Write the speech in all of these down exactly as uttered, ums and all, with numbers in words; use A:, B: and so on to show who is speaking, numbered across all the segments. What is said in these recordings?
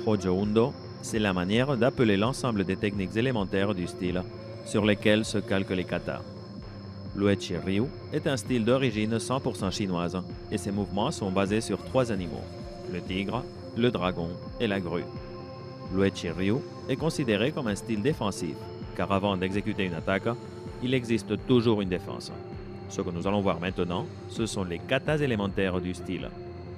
A: Hojo Undo, c'est la manière d'appeler l'ensemble des techniques élémentaires du style sur lesquelles se calquent les katas. L'Uechi Ryu est un style d'origine cent pour cent chinoise et ses mouvements sont basés sur trois animaux, le tigre, le dragon et la grue. L'Uechi Ryu est considéré comme un style défensif, car avant d'exécuter une attaque, il existe toujours une défense. Ce que nous allons voir maintenant, ce sont les katas élémentaires du style.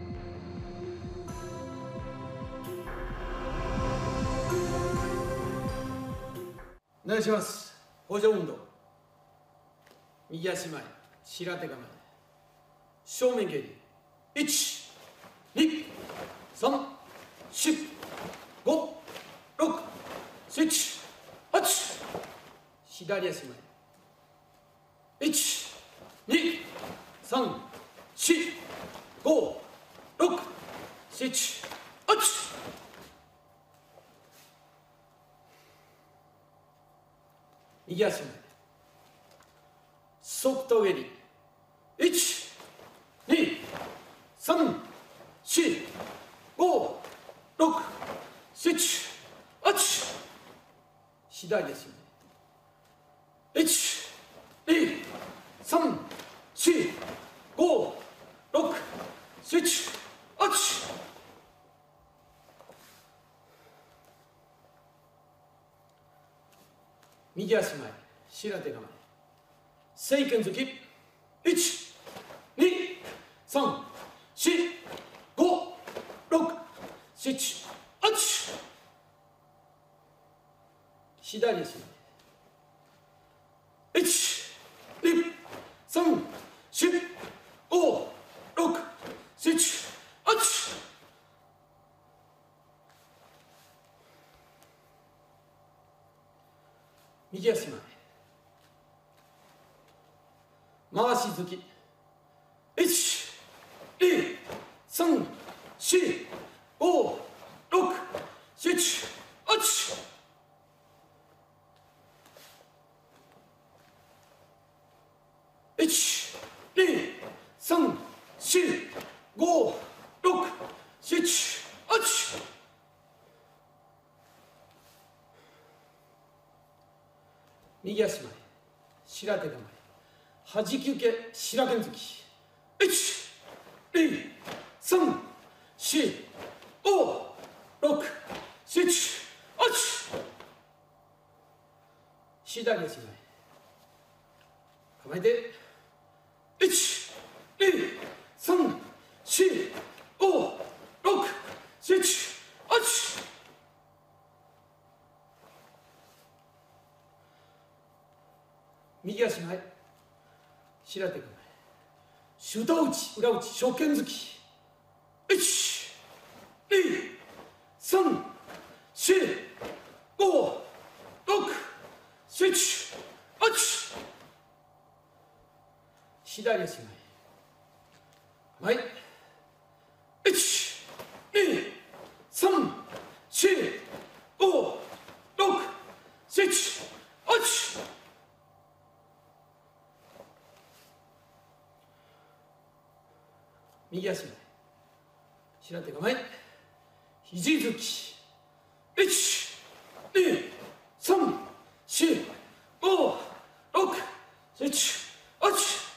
B: お願いします。補助運動。右足前、白手構え。正面蹴り。いち、に、さん、よん、ご、ろく、なな、はち。左足前。いち、に、さん、よん、ご、ろく、なな、はち。右足前。側頭蹴り。いち、に、さん、よん、ご、ろく、なな、はち。左足前。いち、に、さん、よん、ご、ろく、なな、はち。右足前、白手構え。正拳突き。いち、に、さん、よん、ご、ろく、なな、はち。左足前。いち、に、さん、よん、ご、ろく、なな、はち。右足前。回し突き。いち、に、さん、よん、ご、ろく、なな、はち。いち、に、さん、よん、ご、ろく、なな、はち。右足前、白手構え。はじき受け、白剣突き。いち、に、さん、よん、ご、ろく、なな、はち。左足前。構えて。いち、に、さん、よん、ご、ろく、なな、はち。右足前。白手構え。シュート打ち、裏打ち、正拳突き。いち、に、さん、よん、ご、ろく、なな、はち。左足前。構え。いち、に、さん、よん、ご、ろく、なな、はち。右足前。白手構え。肘突き。いち、に、さん、よん、ご、ろく、なな、はち。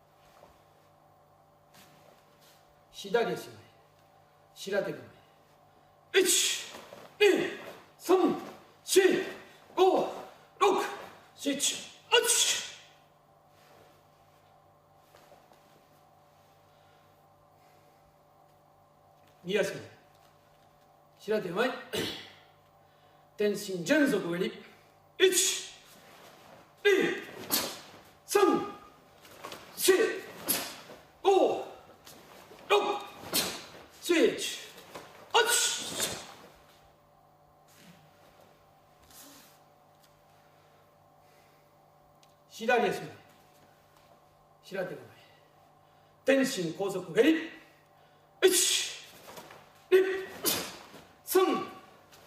B: 左足前。白手構え。いち、に、さん、よん、ご、ろく、なな、はち。右足前。白手前。天心全速蹴り。いち、に、さん、よん、ご、ろく、なな、はち。左足前。白手構え。天心高速蹴り。いち、に、さん、よん、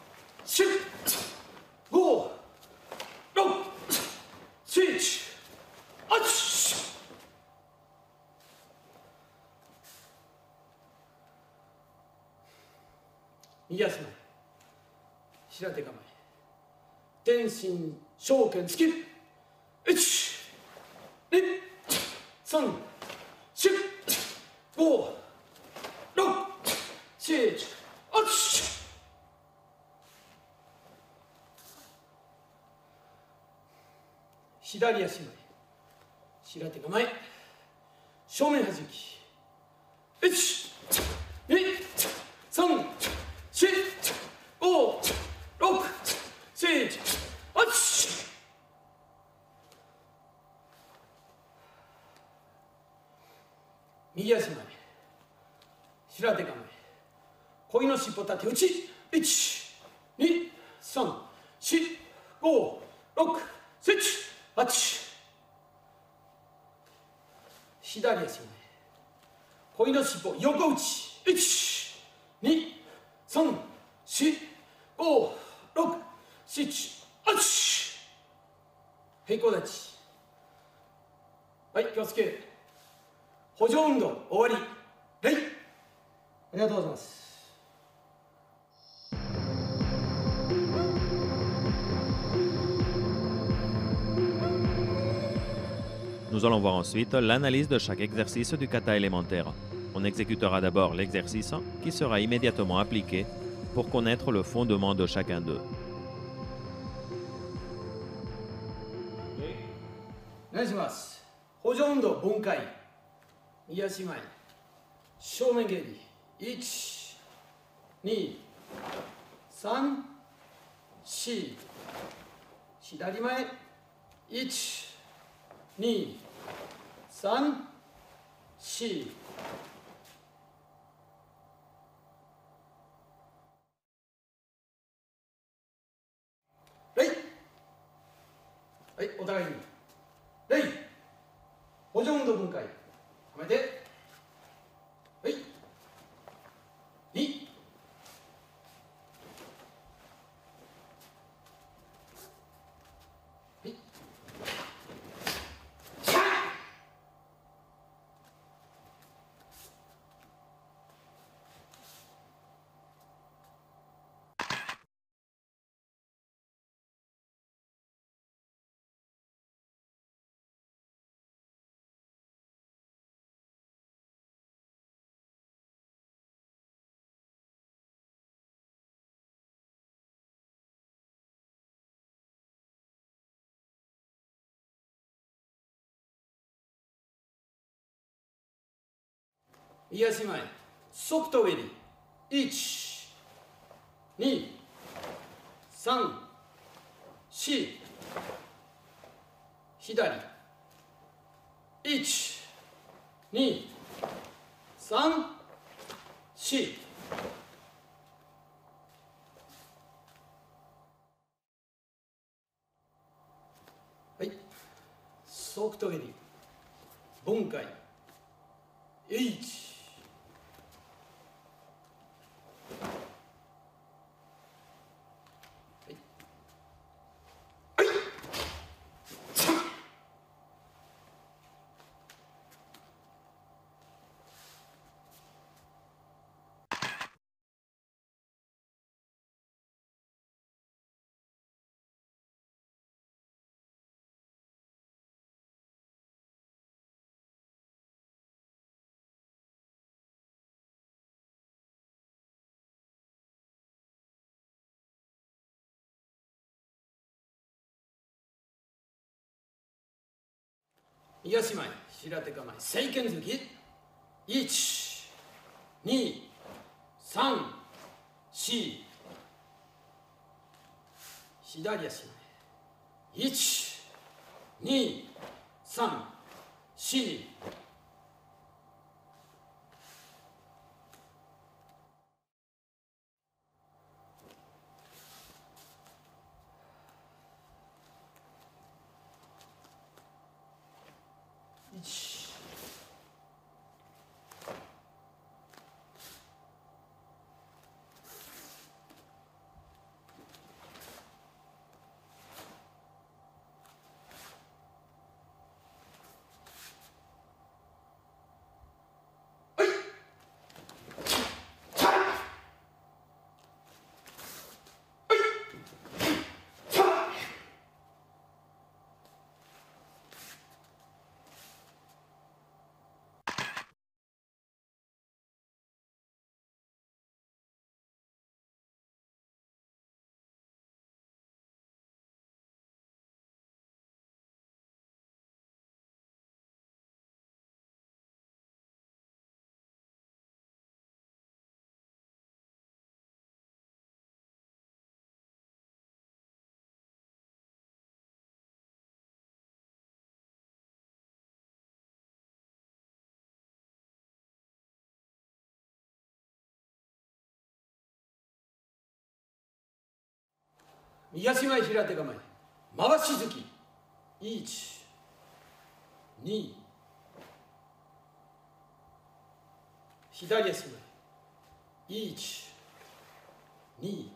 B: ご、ろく、なな、はち。右足前。 平手構え。天心正拳突き。いち、に、さん、よん、ご、ろく、なな、はち。左足前。平手構え。正面弾き。いち、に、さん、よん、ご、ろく、なな、はち。右足前。平手構え。鯉の尻尾立て打ち。いち、に、さん、よん、ご、ろく、なな、はち。左足前。鯉の尻尾横打ち。いち、に、さん、よん、ご、ろく、なな、はち。平行立ち。はい、気をつけ。補助運動終わり。礼。ありがとうございます。
A: Nous allons voir ensuite l'analyse de chaque exercice du kata élémentaire. On exécutera d'abord l'exercice qui sera immédiatement appliqué pour connaître le fondement de chacun d'eux.
B: お願いします。補助運動分解。右足前。正面蹴り。いち、に、さん、よん。左前。いち、に、さん、よん。礼。はい、お互いに。礼。補助運動分解。はめて。はい。に。はい。右足前。ソフトウェリ。いち、に、さん、よん。左。いち、に、さん、よん。はい。ソフトウェリ。分解。H。右足前。平手構え。正拳突き。いち、に、さん、よん。左足前。いち、に、さん、よん。いち。 右足前平手構え回し突きいちに左足前いちに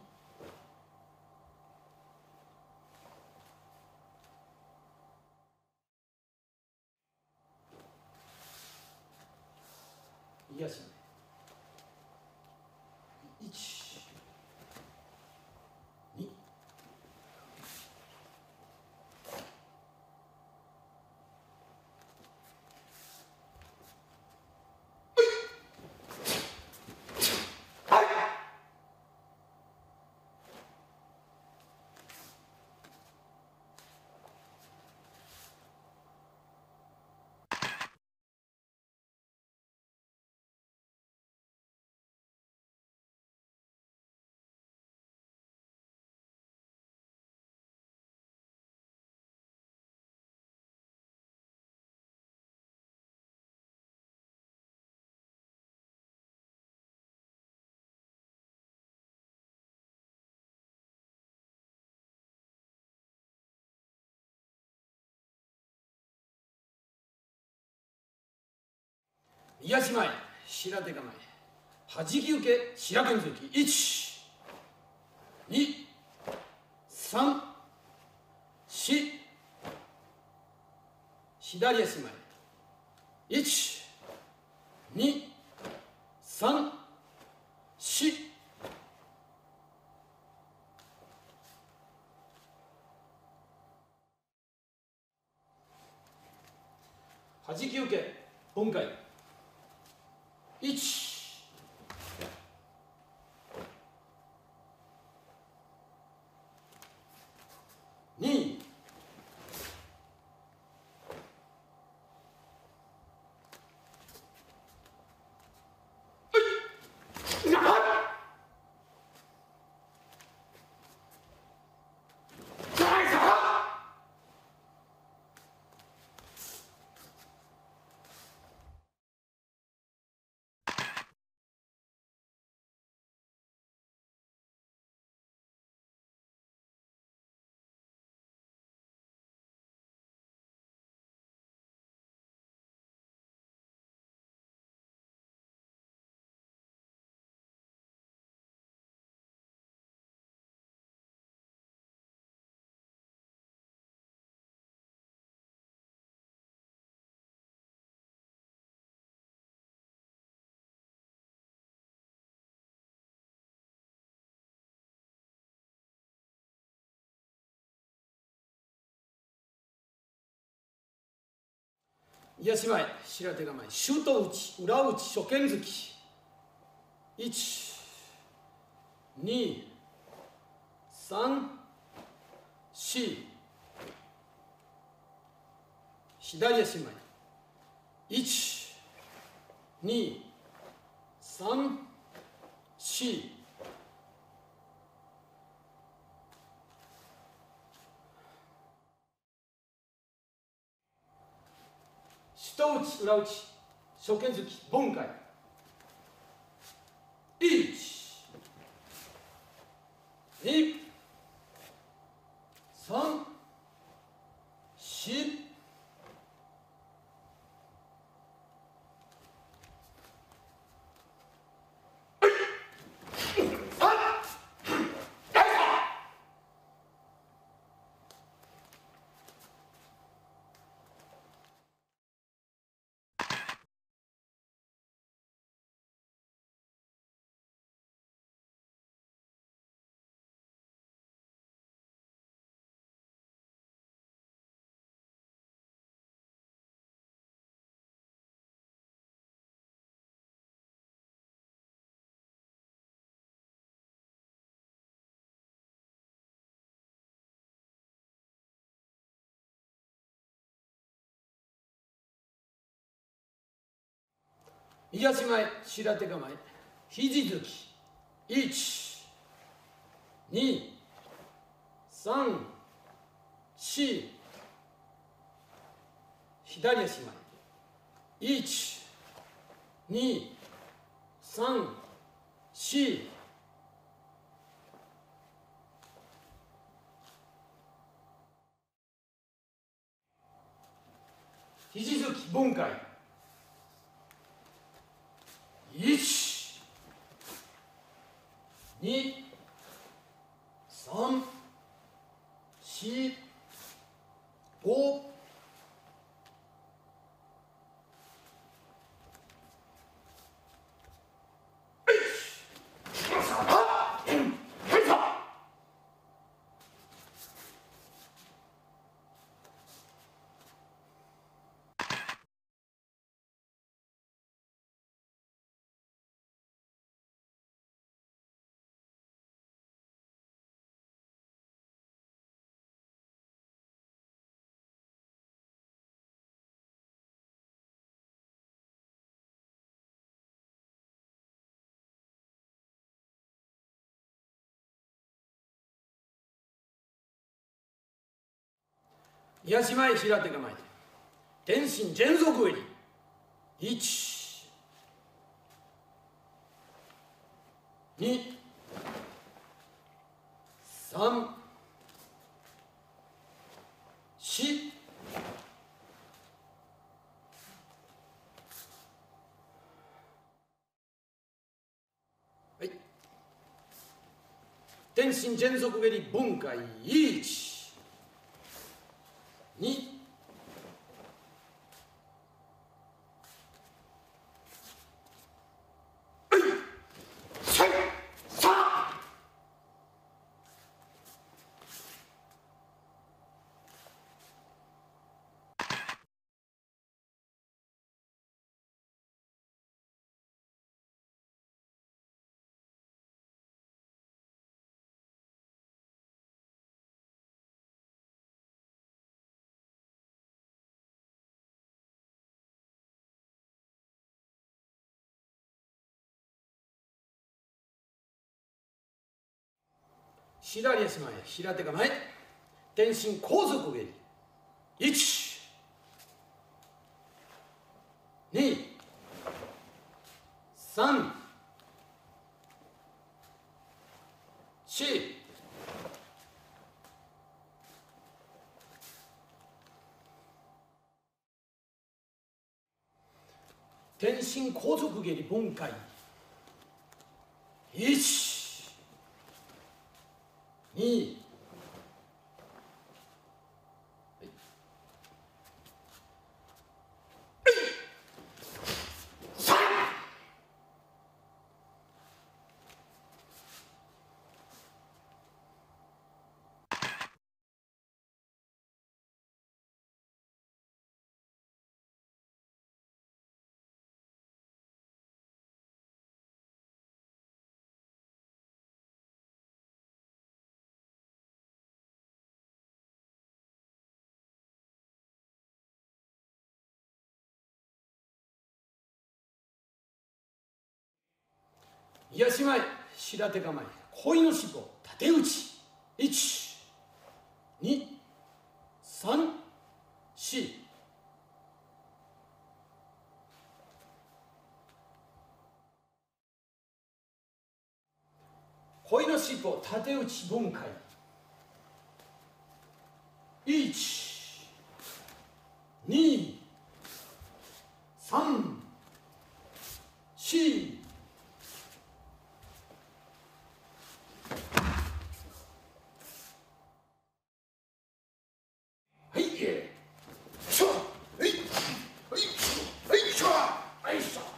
B: 右足前いちに右足前平手構え弾き受け白剣突きいちにさんし左足前いちにさんし弾き受け本回いちに右足前白手構えシュート打ち裏打ち初剣突きいちにさんし左足前いちにさんし下打ち裏打ち初剣突き盆回いちにさんし右足前白手構え肘突きいちにさんし左足前いちにさんし肘突き分解。いち、に、さん、よん、ご、右足前平手構えて天心全足襟。いち、に、さん、よん、はい、天心全足蹴り分解。いち、に、左足前平手構え天心後続蹴り。いち、に、さん、よん、天心後続蹴り分解。いち、に、さん、右足前平手構え鯉の尻尾縦打ち。いち、に、さん、よん、鯉の尻尾縦打ち分解。いち、に、さん、よん、はい、しょ、はい、はい、はい、しょ、はい、しょ。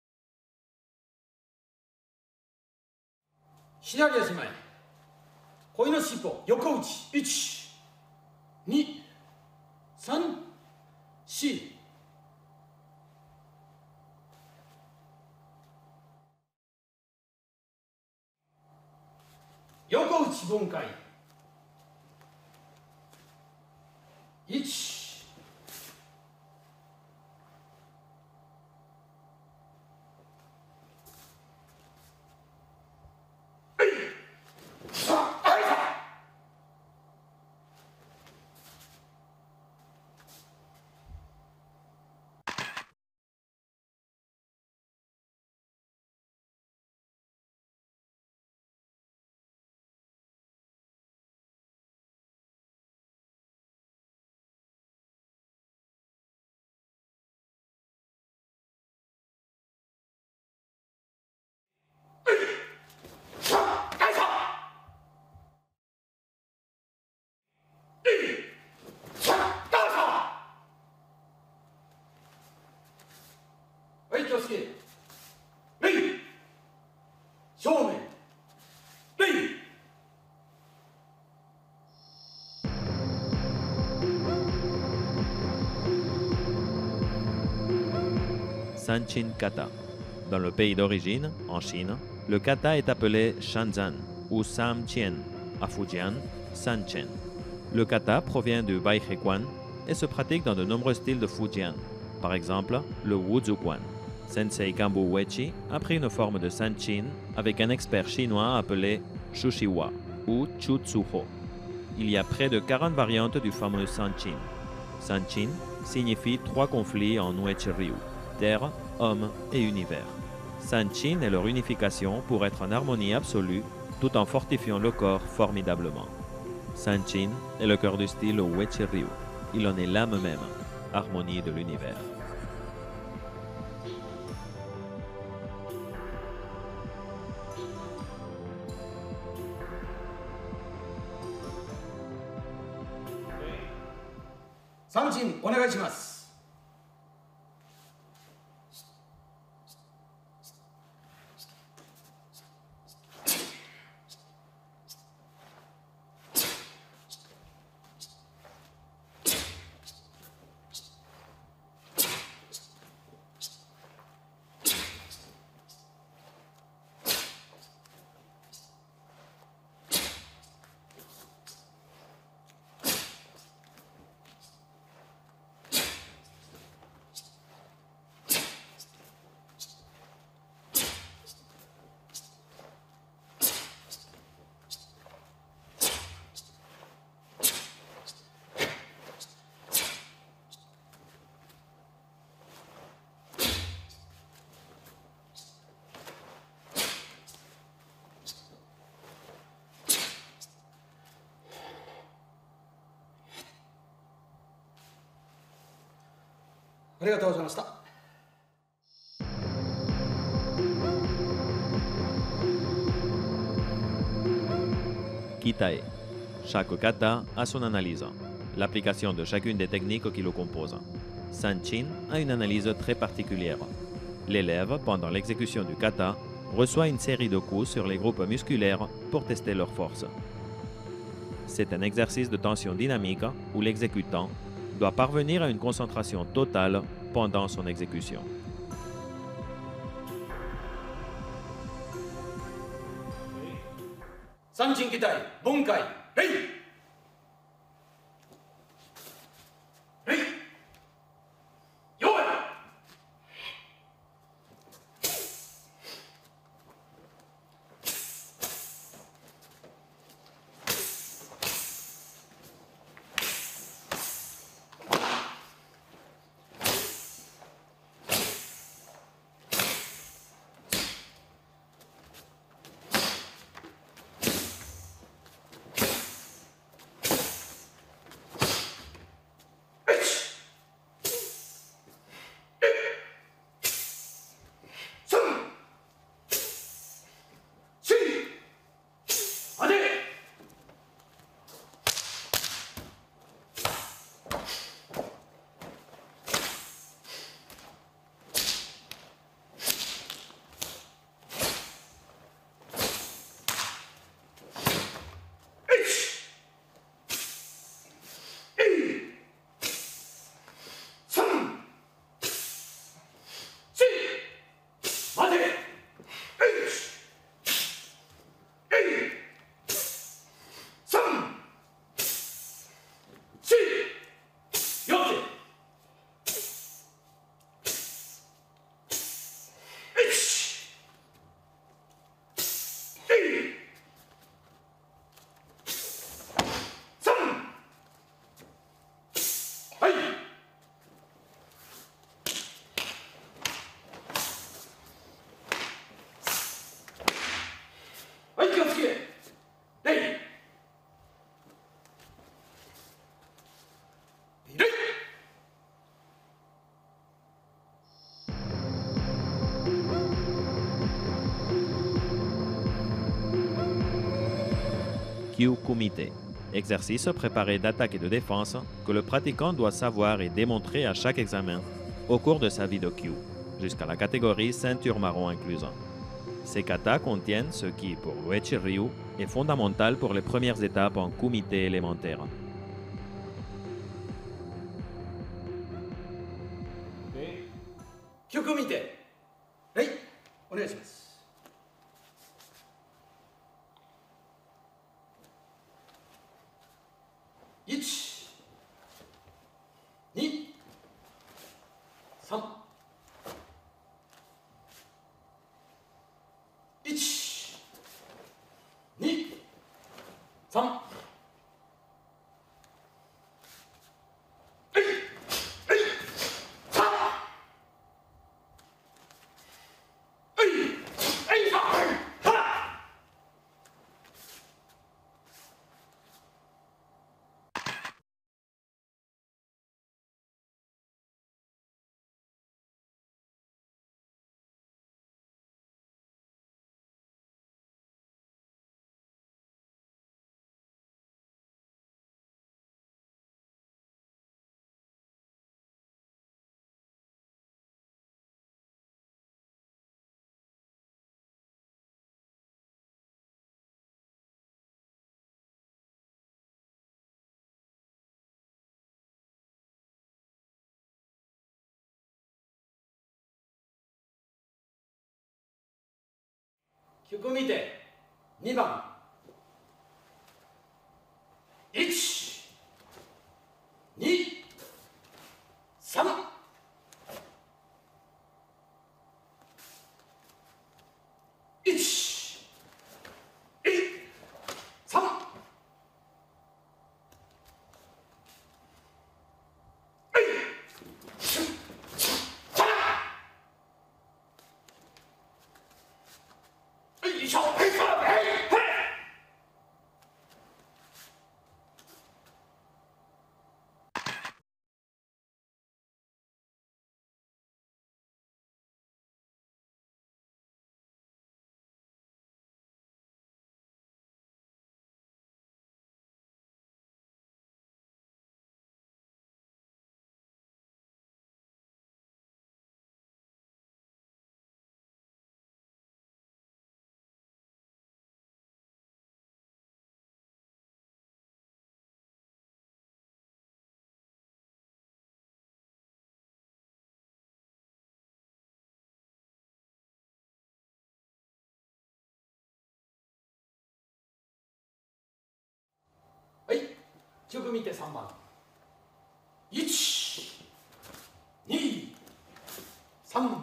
B: 左足前鯉の尻尾横打ち。いち、に、さん、よん。横打ち分解。いち、はい、気をつけ。礼。正面。礼。
A: Sanchin Kata. Dans le pays d'origine, en Chine, le kata est appelé Shanzan ou Sam Chien, à Fujian, Sanchen. Le kata provient du Baihequan et se pratique dans de nombreux styles de Fujian, par exemple le Wuzuquan. Sensei Gambu Uechi a pris une forme de Sanchin avec un expert chinois appelé Shushiwa ou Chu Tsuho. Il y a près de quarante variantes du fameux Sanchin. Sanchin signifie trois conflits en Uechi Ryu, terre, homme et univers. Sanchin est leur unification pour être en harmonie absolue tout en fortifiant le corps formidablement. Sanchin est le cœur du style Uechi Ryu. Il en est l'âme même, harmonie de l'univers.
B: Sanchin, お願いします。ありがとうございました。
A: Kitae. Chaque kata a son analyse, l'application de chacune des techniques qui le composent. Sanchin a une analyse très particulière. L'élève, pendant l'exécution du kata, reçoit une série de coups sur les groupes musculaires pour tester leur force. C'est un exercice de tension dynamique où l'exécutant doit parvenir à une concentration totale pendant son exécution.
B: Sanchin Kitai, Bunkai, Rei! Rei! Yoi!
A: Kyu Kumite, exercice préparé d'attaque et de défense que le pratiquant doit savoir et démontrer à chaque examen au cours de sa vie de Kyu, jusqu'à la catégorie ceinture marron incluse. Ces katas contiennent ce qui, pour Uechi Ryu, est fondamental pour les premières étapes en kumite élémentaire.
B: 曲見て、はい、お願いします。いち、に、さん、いち、に、さん。曲見て、にばん。いち、に、さん。いち、に、さん。はい、曲見てさんばん。いち、に、さん。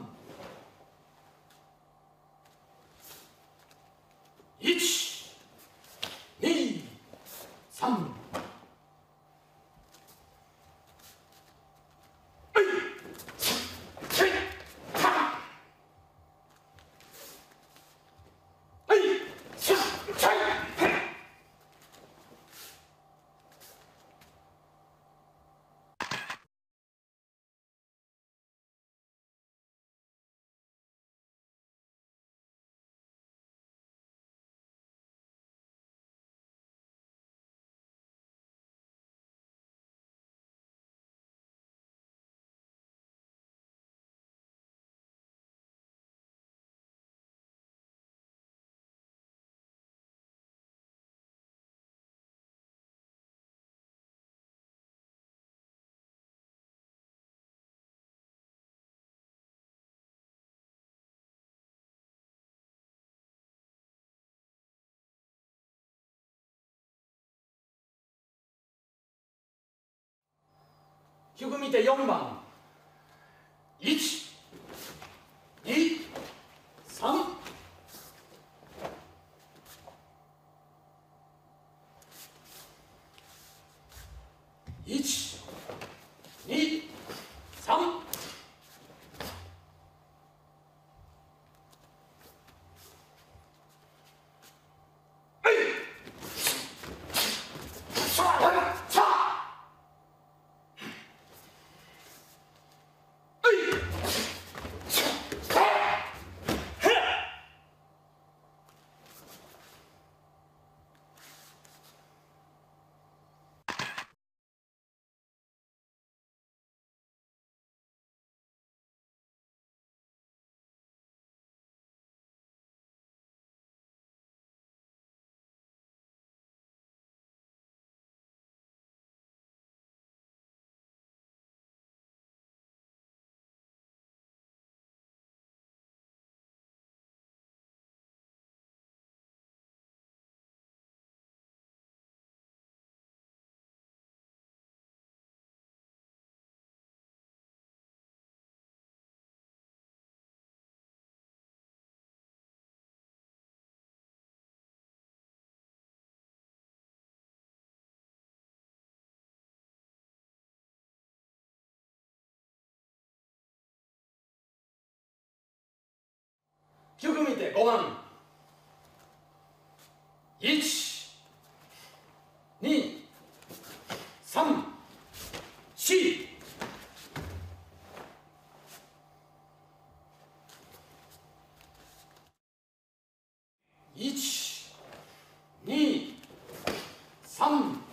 B: いち、に、さん。曲見てよんばん。いち、に、さん。いち、に、さん。 曲見てごばん。いち、に、さん、よん。いち、に、さん、よん。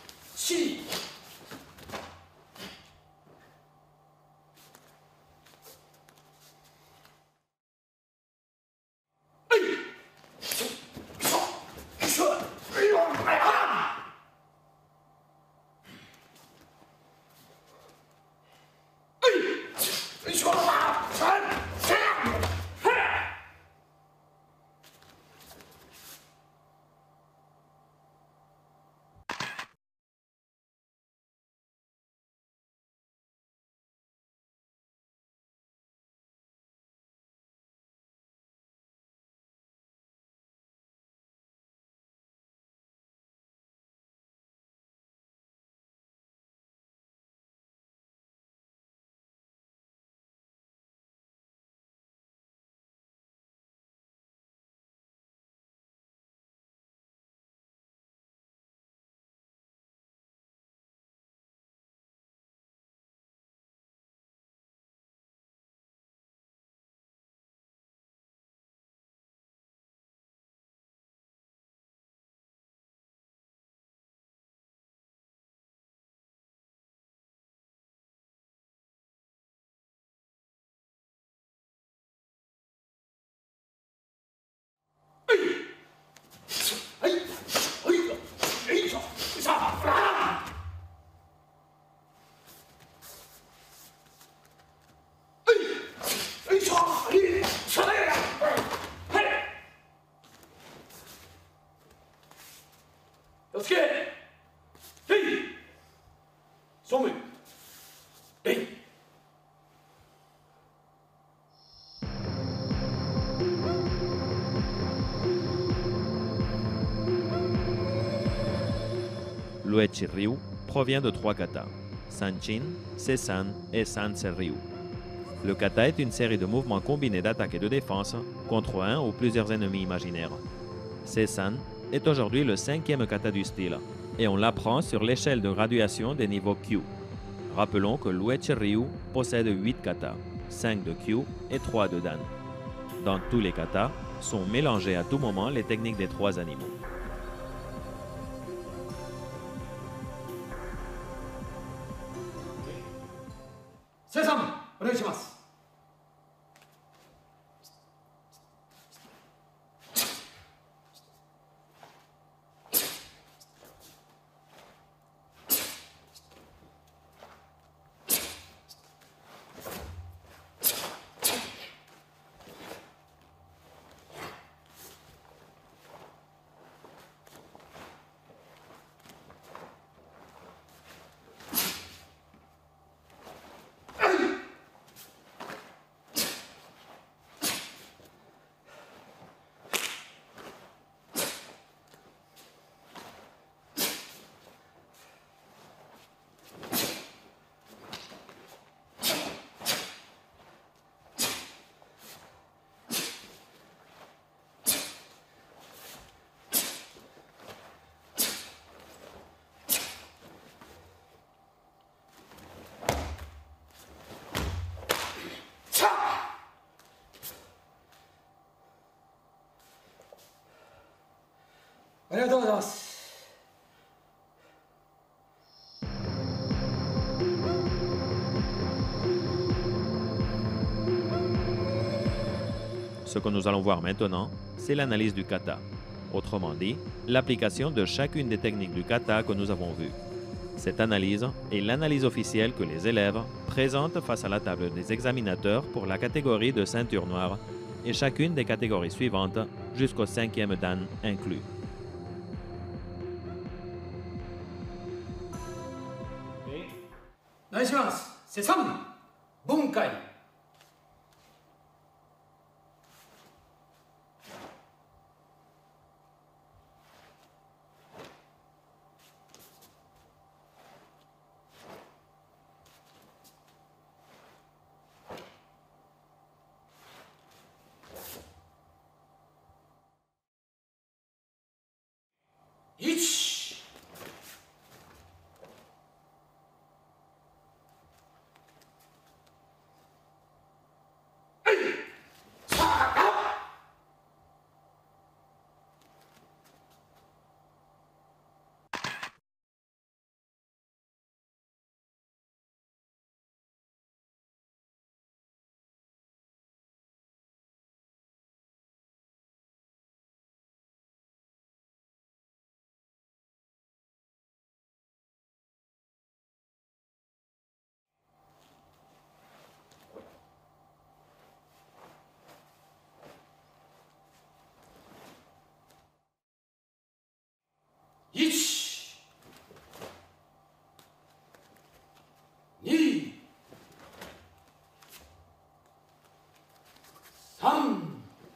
B: はい、はい、よいしょ、さあ、はい、よいしょ、はい、それ、はい、気をつけ、はい、正面、はい。
A: L'Uechi Ryu provient de trois katas, Sanchin, Seisan et Sanse Ryu. Le kata est une série de mouvements combinés d'attaque et de défense contre un ou plusieurs ennemis imaginaires. Seisan est aujourd'hui le cinquième kata du style et on l'apprend sur l'échelle de graduation des niveaux Q. Rappelons que l'Uechi Ryu possède huit katas, cinq de Q et trois de Dan. Dans tous les katas, sont mélangées à tout moment les techniques des trois animaux.
B: Seisan, お願いします。ありがとうございます。
A: Ce que nous allons voir maintenant, c'est l'analyse du kata. Autrement dit, l'application de chacune des techniques du kata que nous avons vues. Cette analyse est l'analyse officielle que les élèves présentent face à la table des examinateurs pour la catégorie de ceinture noire et chacune des catégories suivantes jusqu'au cinquième dan inclus.
B: お願いします。セサン、分解。 いち、に、さん、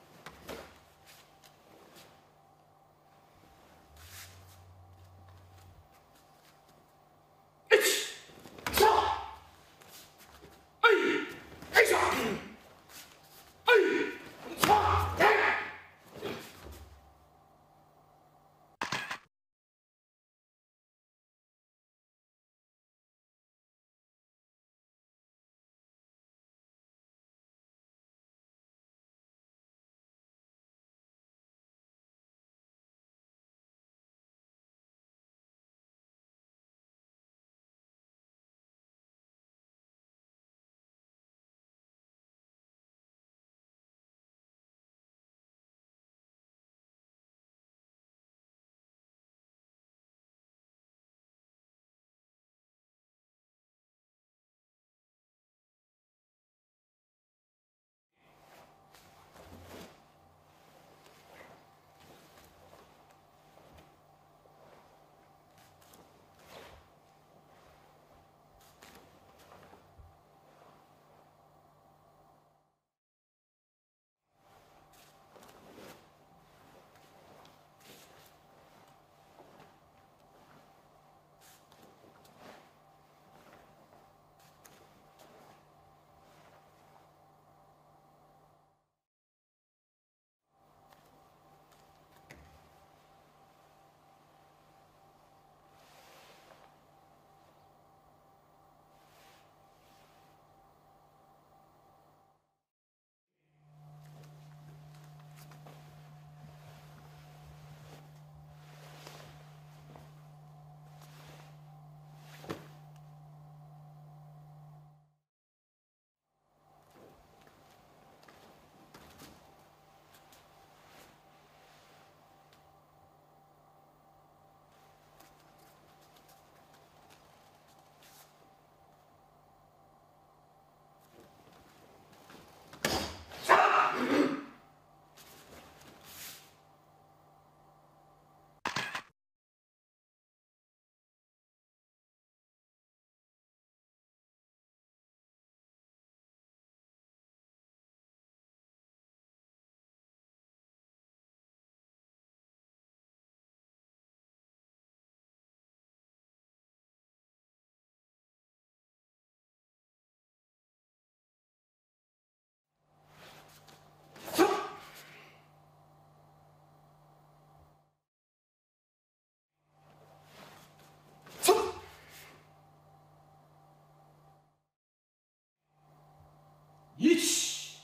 B: いち、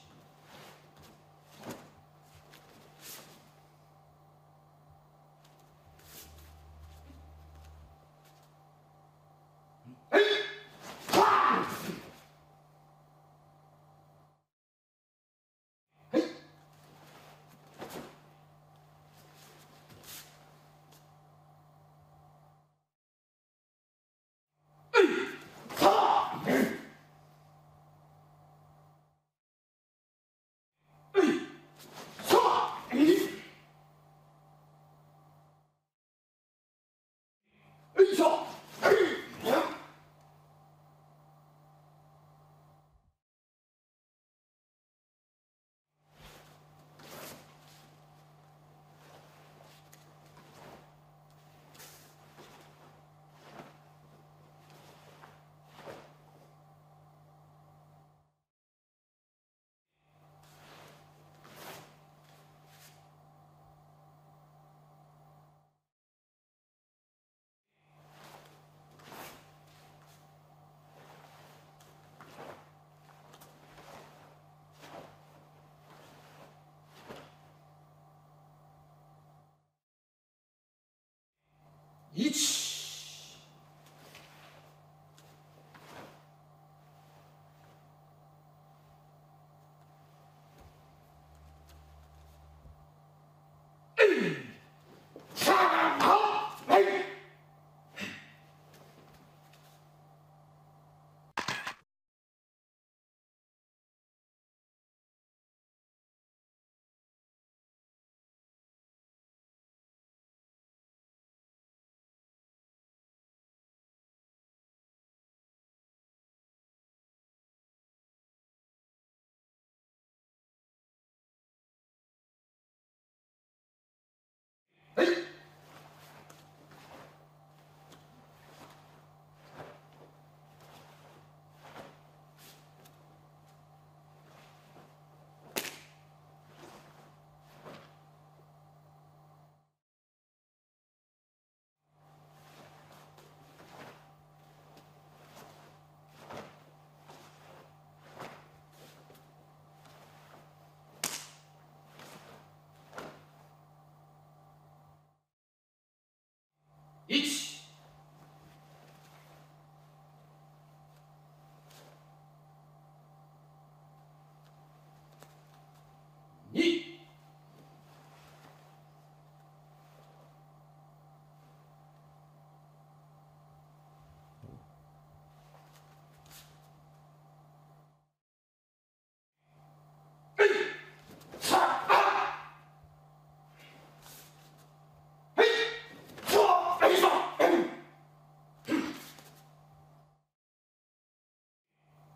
B: はい、はい、さあ、はい、さあ、はい、さあ、はい。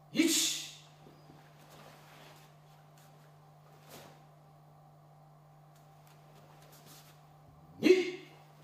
B: いち、に、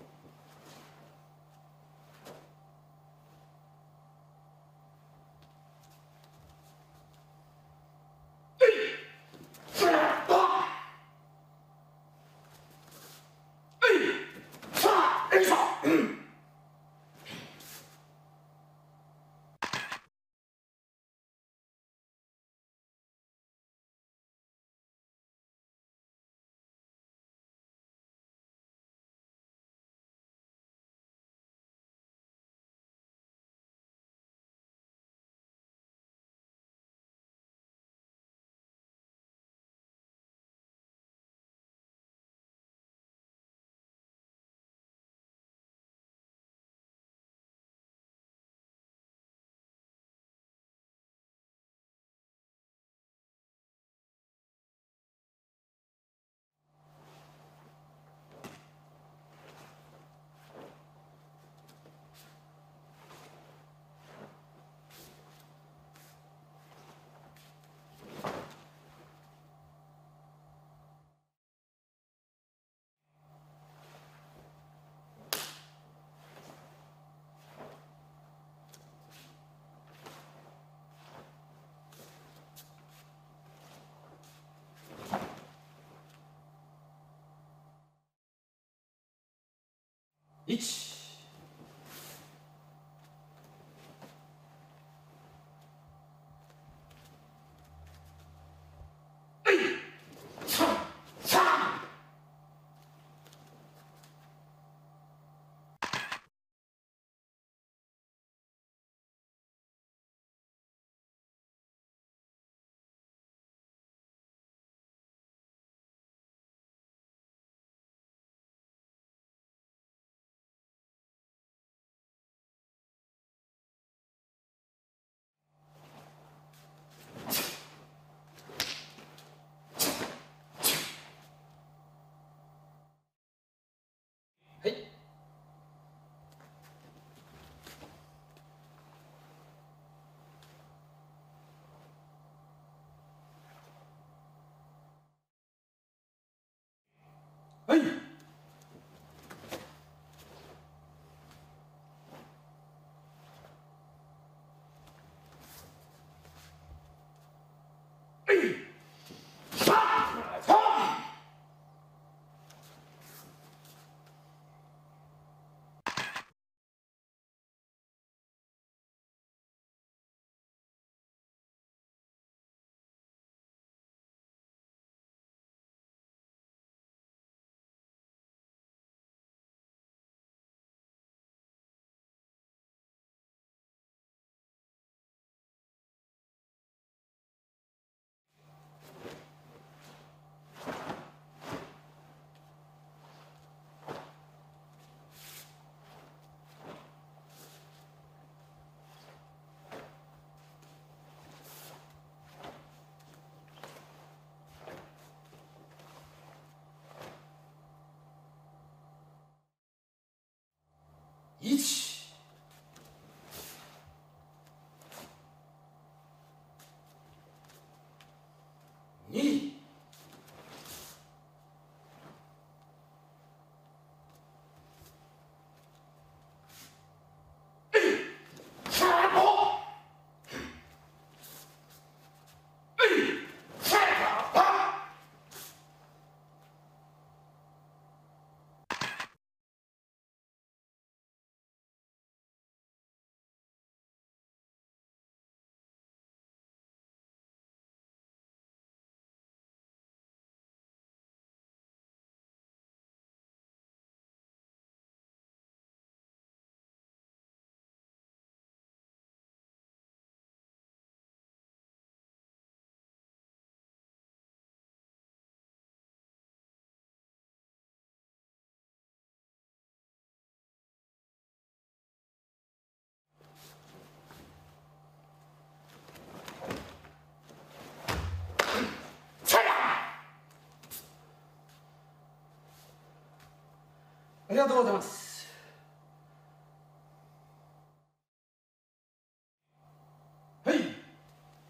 B: いち、はい。はい。いち、に、ありがとうございます。はい。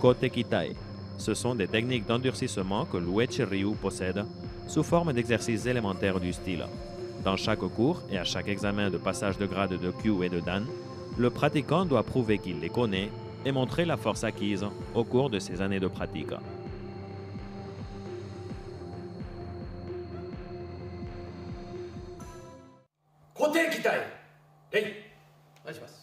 A: Kote Kitai. Ce sont des techniques d'endurcissement que l'Uechi Ryu possède sous forme d'exercices élémentaires du style. Dans chaque cours et à chaque examen de passage de grade de Kyu et de Dan, le pratiquant doit prouver qu'il les connaît et montrer la force acquise au cours de ses années de pratique.
B: Kote Kitai. Rei. Onegaishimasu.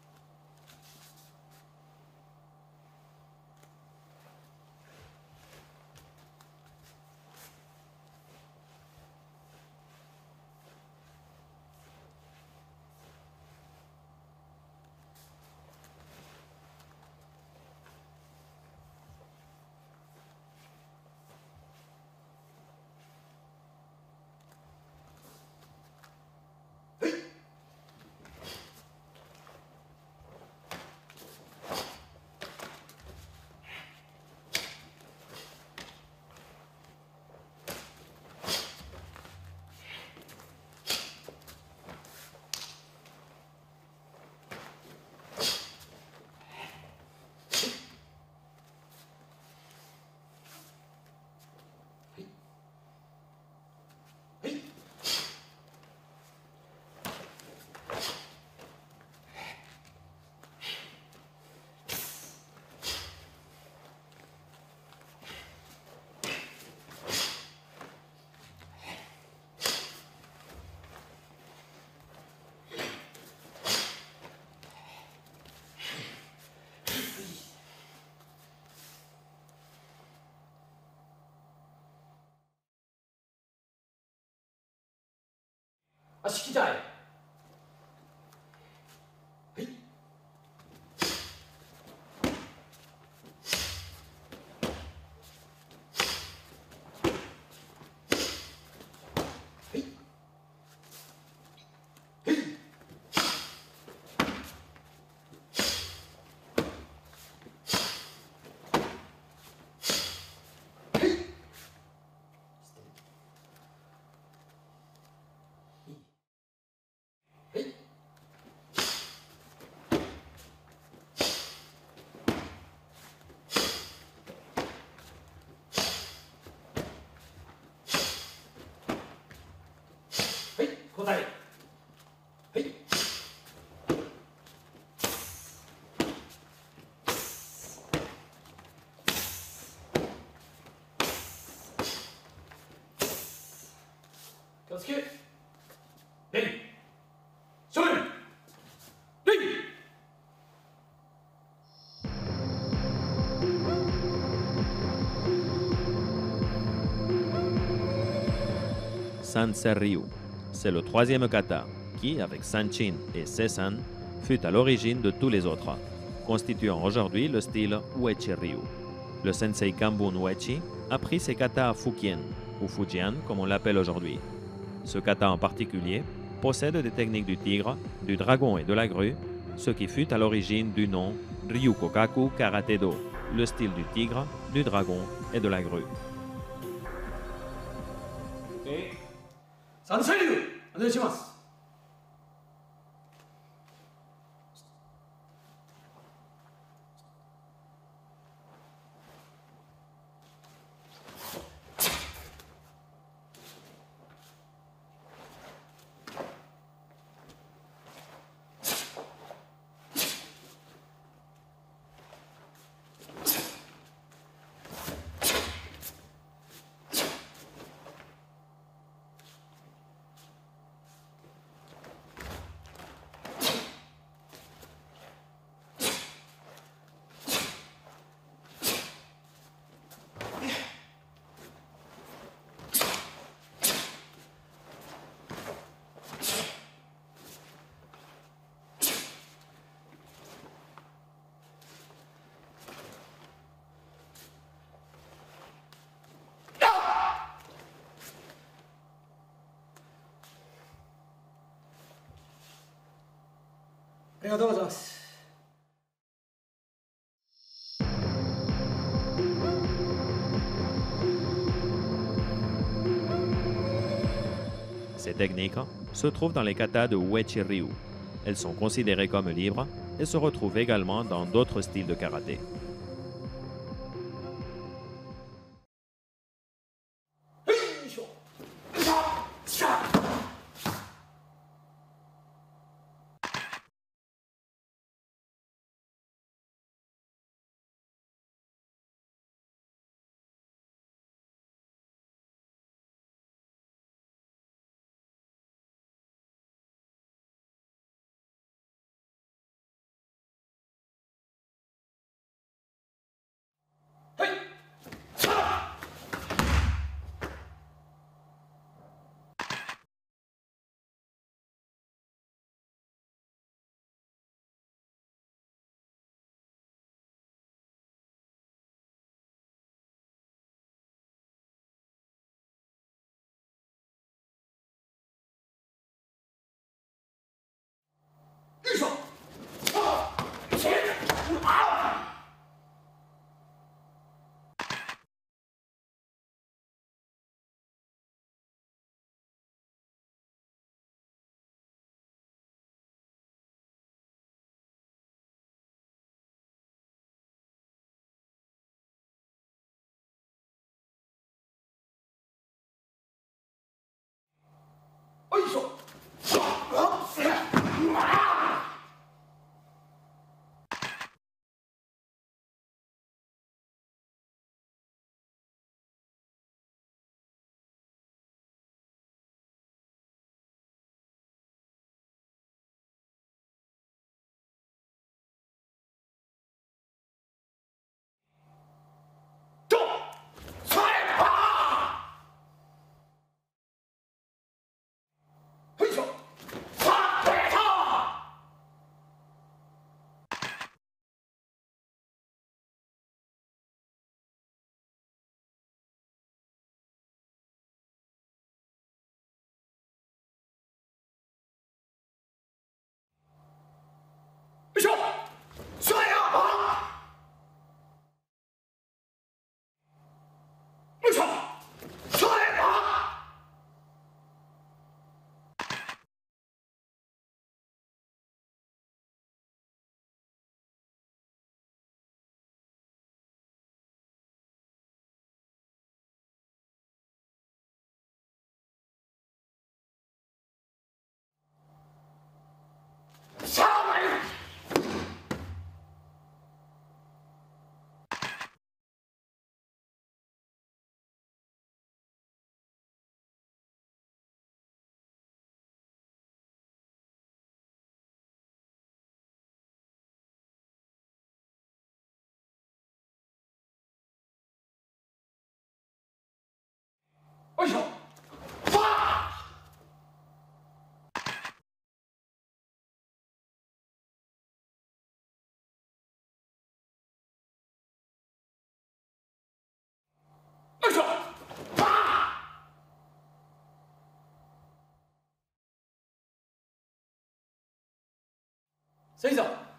B: Ashi Kitai. Hey. Hey. Hey. Kotai. Hey. Kyosuke. Ready. Shorin. Ready.
A: Sansen Ryu. C'est le troisième kata qui, avec Sanchin et Seisan, fut à l'origine de tous les autres, constituant aujourd'hui le style Uechi Ryu. Le sensei Kambun Uechi a pris ses katas à Fukien, ou Fujian comme on l'appelle aujourd'hui. Ce kata en particulier possède des techniques du tigre, du dragon et de la grue, ce qui fut à l'origine du nom Ryukokaku Karate-do, le style du tigre, du dragon et de la grue.
B: Okay. Sansen Ryu. Onegaishimasu.
A: Ces techniques se trouvent dans les katas de Uechi Ryu. Elles sont considérées comme libres et se retrouvent également dans d'autres styles de karaté.
B: よいしょ。あっ、それ。あっ。よいしょ。あっ、あっ。と、それ。あっ。よいしょ。さあ、取れた。よいしょ。それ。あっ。よいしょ。それ。あっ。さあ、参ります。よいしょ。さあ。よいしょ。さあ。せいざ。